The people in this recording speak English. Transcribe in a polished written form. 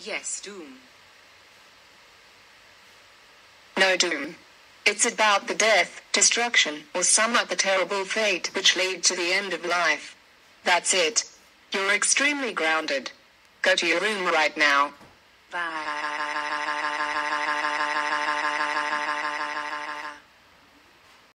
Yes, doom. No doom. It's about the death, destruction, or some other terrible fate which lead to the end of life. That's it. You're extremely grounded. Go to your room right now. Bye.